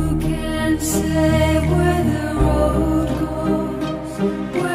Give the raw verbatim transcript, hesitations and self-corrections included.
Who can say where the road goes? Where